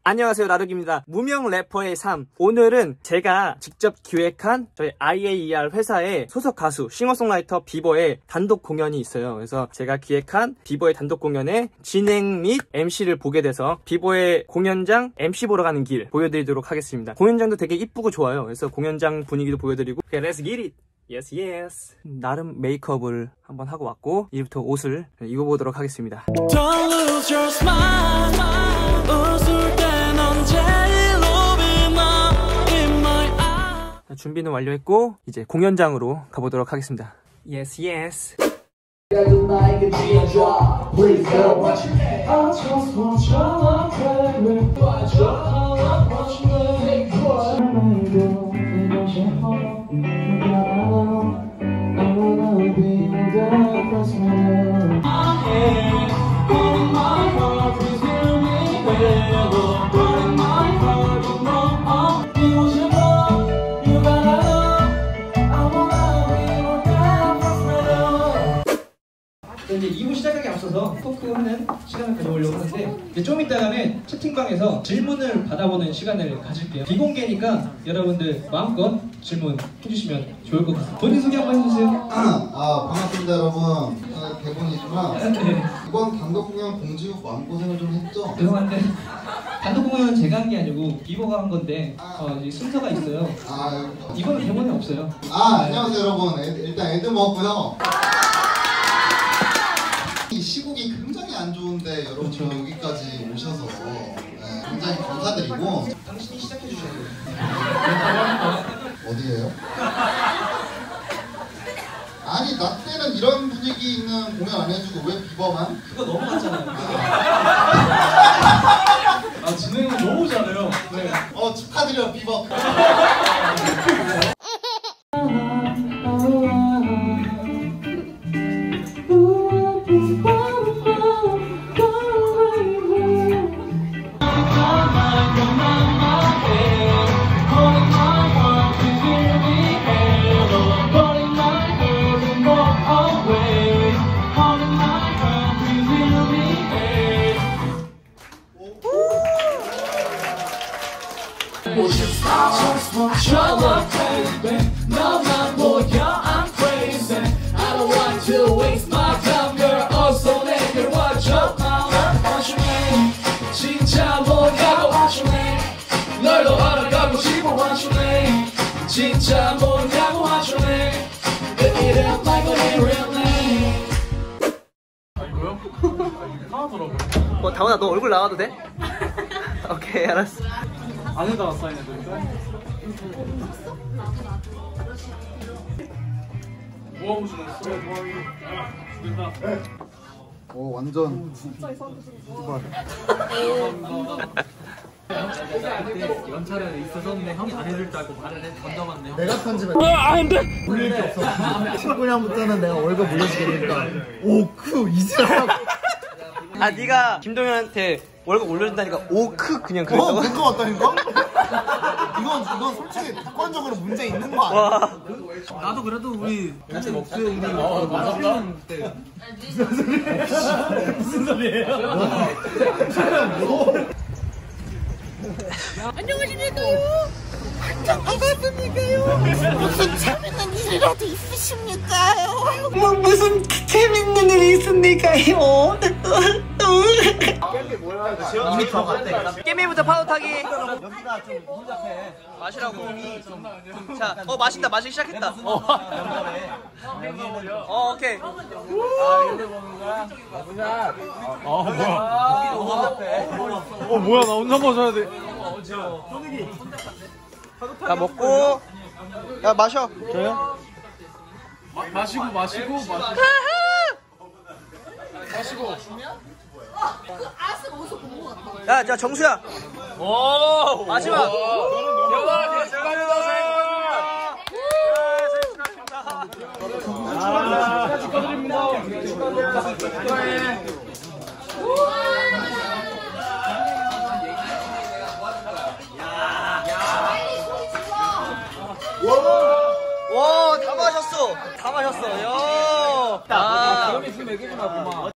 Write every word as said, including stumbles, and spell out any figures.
안녕하세요, 라룩입니다. 무명 래퍼의 삶. 오늘은 제가 직접 기획한 저희 아이에이이알 회사의 소속 가수 싱어송라이터 비버의 단독 공연이 있어요. 그래서 제가 기획한 비버의 단독 공연의 진행 및 엠시를 보게 돼서 비버의 공연장 엠시 보러 가는 길 보여드리도록 하겠습니다. 공연장도 되게 이쁘고 좋아요. 그래서 공연장 분위기도 보여드리고 okay, Let's get it! Yes, yes. 나름 메이크업을 한번 하고 왔고 이제부터 옷을 입어보도록 하겠습니다. Don't lose your smile. 웃을 땐 언제 in my eye. 준비는 완료했고 이제 공연장으로 가보도록 하겠습니다. Yes, yes. 이제 이 부 시작하기 앞서서 토크하는 시간을 가져보려고 하는데 이제 좀 이따가는 채팅방에서 질문을 받아보는 시간을 가질게요. 비공개니까 여러분들 마음껏 질문 해주시면 좋을 것 같습니다. 본인 소개 한번 해주세요. 아 반갑습니다 여러분. 대본이지만 네. 이번 단독 공연 공지 후 마음고생을 좀 했죠? 죄송한데 단독 공연은 제가 한 게 아니고 비버가 한 건데 아, 어, 이제 순서가 있어요. 아 이거는 대본에 없어요. 아 안녕하세요 여러분. 애, 일단 애들 먹었고요. 이 시국이 굉장히 안 좋은데 여러분 그렇죠. 여기까지 오셔서 네, 굉장히 감사드리고 당신이 시작해 주셔야 돼요. 어디예요? 아니 나 때는 이런 분위기 있는 공연 안 해주고 왜 비버만? 그거 넘어갔잖아요. 아 진행은 너무 잘해요. 네. 어 축하드려요 비버. Trouble, baby. No, not more, yeah, I'm crazy. I don't want to waste my time, girl. Also, nigga, watch out, watch your name. 진짜 뭐냐고, watch your name. 널도 알아가고 싶어, watch your name. 진짜 뭐냐고, watch your name. 내 이름 말고 내 real name. 아이고요? 하나더라고요. 뭐 다원아, 너 얼굴 나와도 돼? 오케이, 알았어. 안에다가 사인해드릴까요? 뭐 하고 지냈어? 오 완전 진짜 이상하게 그때 연차를 있었는데 형이 안 해줄 줄 알고 말을 해 던져봤네요. 내가 편집해. 아 안돼. 물릴 게 없어. 십구 년부터는 내가 월급 물려주니까 오크 이지라고. 아 네가 김동현한테 월급 올려준다니까 오크 그냥 그랬다고? 어 그거 같다니까? 이건 이건 솔직히 객관적으로 문제 있는 거 아니야? 와. 나도 그래도 우리 그때 목수에 우리 맞았다 그때 무슨 소리예요? 안녕하십니까요? 한참 반갑습니까요? 무슨 재밌는 일이라도 있으십니까요? 뭐 무슨 재밌는 일이 있습니까요? 이미 더 갔대. 깨미부터 파도 타기. 여기가 좀 혼잡해. 마시라고. 자, 어 마신다. 마시기 시작했다. 어. 어, 오케이. 아 이래 보는 거야? 보자. 어 뭐야? 어 뭐야 나 혼자 마셔야 돼. 자 먹고. 야 마셔. 저요? 마, 마시고 마시고 마시고. 마시고. 야, 자 정수야. 오 마지막. 여러분 축하합니다. 아 축하드립니다. 축하드립니다. 와, 다 마셨어. 다 마셨어. 야. 아, 있으면 얘기 좀 하구만.